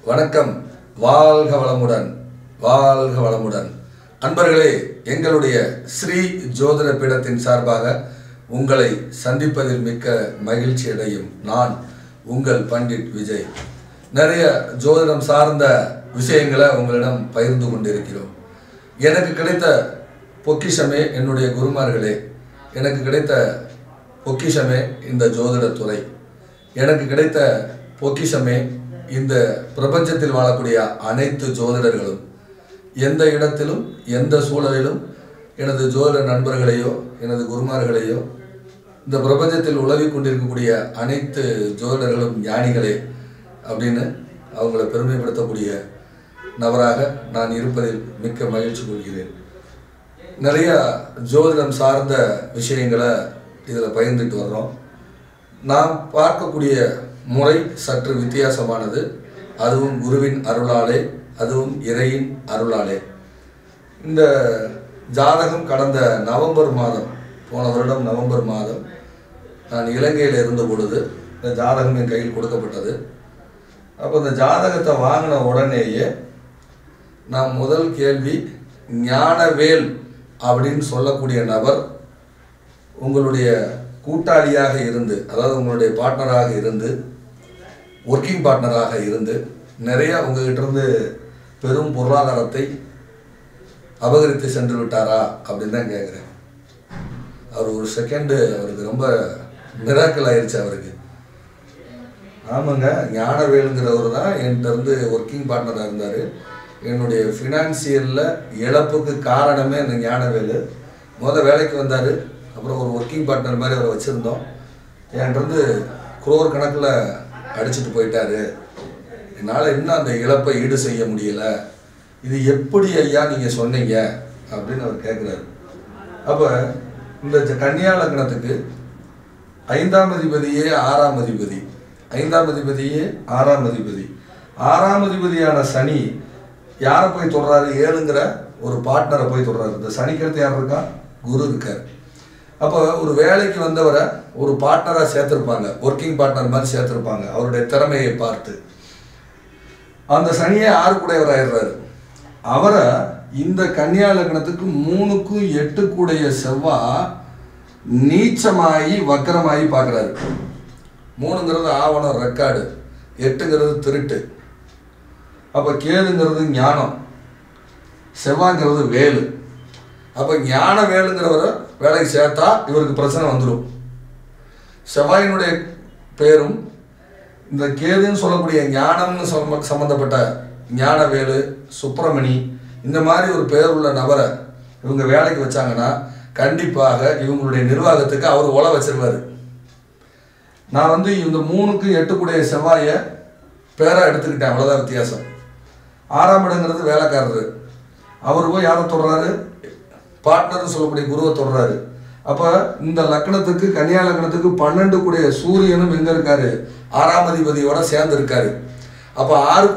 வணக்கம். வாழ்க வளமுடன், வாழ்க வளமுடன். அன்பர்களே, எங்களுடைய ஸ்ரீ ஜோதிட பீடத்தின் சார்பாக உங்களை சந்திப்பதில் மிக்க மகிழ்ச்சி அடையும் நான் உங்கள் பண்டிட் விஜய். நிறைய ஜோதிடம் சார்ந்த விஷயங்களை உங்களிடம் பகிர்ந்து கொண்டிருக்கிறோம். எனக்கு கிடைத்த பொக்கிஷமே என்னுடைய குருமார்களே, எனக்கு கிடைத்த பொக்கிஷமே இந்த ஜோதிடத்துறை, எனக்கு கிடைத்த பொக்கிஷமே இந்த பிரபஞ்சத்தில் வாழக்கூடிய அனைத்து ஜோதிடர்களும். எந்த இடத்திலும் எந்த சூழலிலும் எனது ஜோதிட நண்பர்களையோ எனது குருமார்களையோ, இந்த பிரபஞ்சத்தில் உலவிக் கொண்டிருக்கக்கூடிய அனைத்து ஜோதிடர்களும் ஞானிகளே அப்படின்னு அவங்கள பெருமைப்படுத்தக்கூடிய நபராக நான் இருப்பதில் மிக்க மகிழ்ச்சி கொள்கிறேன். நிறைய ஜோதிடம் சார்ந்த விஷயங்களை இதில் பகிர்ந்துட்டு வர்றோம். நாம் பார்க்கக்கூடிய முறை சற்று வித்தியாசமானது. அதுவும் குருவின் அருளாலே, அதுவும் இறையின் அருளாலே. இந்த ஜாதகம் கடந்த நவம்பர் மாதம், போன வருடம் நவம்பர் மாதம் நான் இலங்கையில் இருந்த பொழுது இந்த ஜாதகம் என் கையில் கொடுக்கப்பட்டது. அப்போ இந்த ஜாதகத்தை வாங்கின உடனேயே நான் முதல் கேள்வி, ஞானவேல் அப்படின்னு சொல்லக்கூடிய நபர் உங்களுடைய கூட்டாளியாக இருந்து, அதாவது உங்களுடைய பார்ட்னராக இருந்து, ஒர்க்கிங் பார்ட்னராக இருந்து நிறைய உங்ககிட்ட பெரும் பொருளாதாரத்தை அபகரித்து சென்று விட்டாரா அப்படின்னு தான் கேட்குறேன். அவர் ஒரு செகண்டு அவருக்கு ரொம்ப மிராக்கிள் ஆயிடுச்சு அவருக்கு. ஆமாங்க, ஞானவேலுங்கிறவர் தான் என்கிட்ட ஒர்க்கிங் பார்ட்னராக இருந்தார். என்னுடைய ஃபினான்சியலில் இழப்புக்கு காரணமே அந்த ஞானவேலு. வேலைக்கு வந்தார், அப்புறம் ஒரு ஒர்க்கிங் பார்ட்னர் மாதிரி அவரை வச்சுருந்தோம். என்கிட்ட குரோர் கணக்கில் அடிச்சுட்டு போயிட்டாரு. என்னால் இன்னும் அந்த இழப்பை ஈடு செய்ய முடியலை. இது எப்படி ஐயா நீங்கள் சொன்னீங்க அப்படின்னு அவர் கேட்குறாரு. அப்போ இந்த கன்னியா லக்னத்துக்கு 5ஆம் அதிபதியே 6ஆம் அதிபதி, 5ஆம் அதிபதியே 6ஆம் அதிபதி, 6ஆம் அதிபதியான சனி யாரை போய் தொடுறாரு? 7ங்கிற ஒரு பார்ட்னரை போய் தொடுறாரு. இந்த சனிக்கடுத்து யார் இருக்கா? குரு இருக்கார். அப்போ ஒரு வேலைக்கு வந்தவரை ஒரு பார்ட்னராக சேர்த்துருப்பாங்க, ஒர்க்கிங் பார்ட்னர் மாதிரி சேர்த்துருப்பாங்க. அவருடைய திறமையை பார்த்து அந்த சனியை 6 அவரை இந்த கன்னியா லக்னத்துக்கு 3க்கும் 8 செவ்வாய் நீச்சமாகி வக்கரமாகி பார்க்குறாரு. 3ங்கிறது ஆவணம், ரெக்கார்டு. 8ங்கிறது திருட்டு. அப்போ கேதுங்கிறது ஞானம், செவ்வாய்ங்கிறது வேலு. அப்போ ஞான வேலுங்கிறவரை வேலைக்கு சேர்த்தா இவருக்கு பிரச்சனை வந்துடும். செவ்வாயினுடைய பேரும் இந்த கேதுன்னு சொல்லக்கூடிய ஞானம்னு சம்மந்தப்பட்ட ஞானவேலு, சுப்பிரமணி, இந்த மாதிரி ஒரு பேர் உள்ள நபரை இவங்க வேலைக்கு வச்சாங்கன்னா கண்டிப்பாக இவங்களுடைய நிர்வாகத்துக்கு அவர் உல வச்சிருவார். நான் இந்த 3க்கும் 8 செவ்வாயை பேராக எடுத்துக்கிட்டேன், அவ்வளோதான் வித்தியாசம். 6ஆம் இடங்கிறது வேலைக்காரர். அவர் போய் யாரை தொடுறாரு? பார்ட்னர்னு சொல்லக்கூடிய குருவை தொடுறாரு. அப்போ இந்த லக்னத்துக்கு, கன்னியா லக்னத்துக்கு 12 சூரியனும் எங்கே இருக்காரு? 6ஆம் அதிபதியோட சேர்ந்து இருக்காரு. அப்போ 6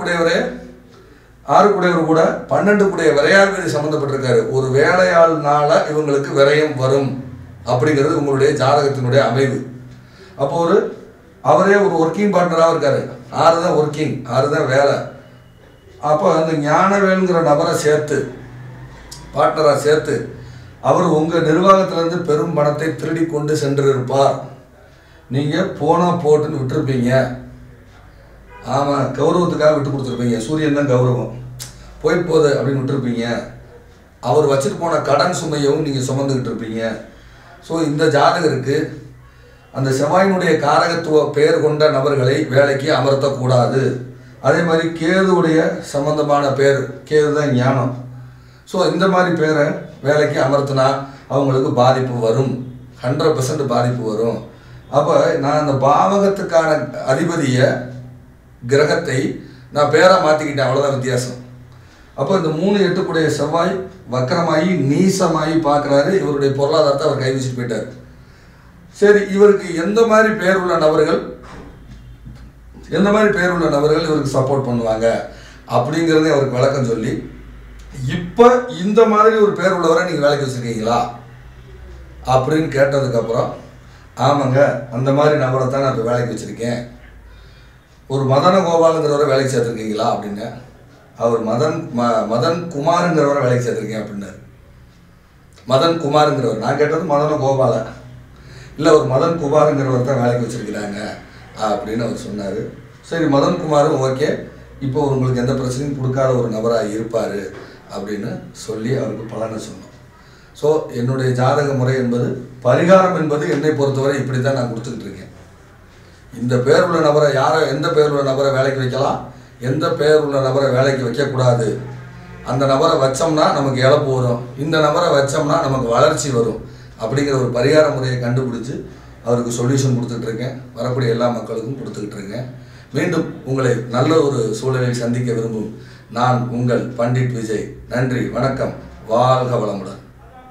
கூட 12 விரையாதிபதி சம்மந்தப்பட்டிருக்காரு. ஒரு வேலையாள்னால இவங்களுக்கு விரயம் வரும் அப்படிங்கிறது உங்களுடைய ஜாதகத்தினுடைய அமைவு. அப்போ அவரே ஒரு ஒர்க்கிங் பார்ட்னராக இருக்காரு. 6 தான் ஒர்க்கிங், 6 தான் வேலை. அப்போ அந்த ஞானவேலுங்கிற நபரை சேர்த்து, பார்ட்னராக சேர்த்து, அவர் உங்கள் நிர்வாகத்திலேருந்து பெரும் பணத்தை திருடி கொண்டு சென்றிருப்பார். நீங்கள் போனால் போட்டுன்னு விட்டுருப்பீங்க. ஆமாம், கௌரவத்துக்காக விட்டு கொடுத்துருப்பீங்க. சூரியன் தான் கௌரவம், போகுது அப்படின்னு விட்டுருப்பீங்க. அவர் வச்சுட்டு போன கடன் சுமையவும் நீங்கள் சுமந்துக்கிட்டு இருப்பீங்க. ஸோ இந்த ஜாதகருக்கு அந்த செவ்வாயினுடைய காரகத்துவ பெயர் கொண்ட நபர்களை வேலைக்கு அமர்த்தக்கூடாது. அதே மாதிரி கேதுவுடைய சம்பந்தமான பேர், கேது தான் ஞானம். ஸோ இந்த மாதிரி பேரை வேலைக்கு அமர்த்தினா அவங்களுக்கு பாதிப்பு வரும், 100% பாதிப்பு வரும். அப்போ நான் அந்த பாவகத்துக்கான அதிபதியை, கிரகத்தை நான் பேராக மாற்றிக்கிட்டேன், அவ்வளோதான் வித்தியாசம். அப்போ இந்த 3, 8 செவ்வாய் வக்கரமாகி நீசமாகி பார்க்குறாரு. இவருடைய பொருளாதாரத்தை அவர் கை வச்சுட்டு போயிட்டார். சரி, இவருக்கு எந்த மாதிரி பேர் உள்ள நபர்கள் இவருக்கு சப்போர்ட் பண்ணுவாங்க அப்படிங்கிறதே அவருக்கு விளக்கம் சொல்லி, இப்போ இந்த மாதிரி ஒரு பேர் உள்ளவரை நீங்கள் வேலைக்கு வச்சுருக்கீங்களா அப்படின்னு கேட்டதுக்கப்புறம், ஆமாங்க அந்த மாதிரி நபரை தான் நான் இப்போ வேலைக்கு வச்சுருக்கேன். ஒரு மதன கோபாலுங்கிறவரை வேலைக்கு சேர்த்துருக்கீங்களா அப்படின்னு. அவர் மதன் குமாருங்கிறவரை வேலைக்கு சேர்த்துருக்கேன் அப்படின்னாரு. மதன் குமாருங்கிறவர். நான் கேட்டது மதன கோபால, இல்லை ஒரு மதன் குமாருங்கிறவர் தான் வேலைக்கு வச்சுருக்கிறாங்க அப்படின்னு அவர் சொன்னார். சரி, மதன் குமாரும் ஓகே, இப்போ உங்களுக்கு எந்த பிரச்சனையும் கொடுக்காத ஒரு நபராக இருப்பார் அப்படின்னு சொல்லி அவருக்கு பலனை சொன்னோம். ஸோ என்னுடைய ஜாதக முறை என்பது, பரிகாரம் என்பது என்னை பொறுத்தவரை இப்படி தான் நான் கொடுத்துக்கிட்டு இருக்கேன். இந்த பேர் உள்ள நபரை எந்த பேர் உள்ள நபரை வேலைக்கு வைக்கலாம், எந்த பேர் உள்ள நபரை வேலைக்கு வைக்கக்கூடாது, அந்த நபரை வச்சோம்னா நமக்கு இழப்பு வரும், இந்த நபரை வச்சோம்னா நமக்கு வளர்ச்சி வரும் அப்படிங்கிற ஒரு பரிகார முறையை கண்டுபிடிச்சி அவருக்கு சொல்யூஷன் கொடுத்துட்ருக்கேன். வரக்கூடிய எல்லா மக்களுக்கும் கொடுத்துக்கிட்டு இருக்கேன். மீண்டும் உங்களை நல்ல ஒரு சூழலில் சந்திக்க விரும்பும் நான் உங்கள் பண்டிட் விஜய். நன்றி, வணக்கம், வாழ்க வளமுடன்.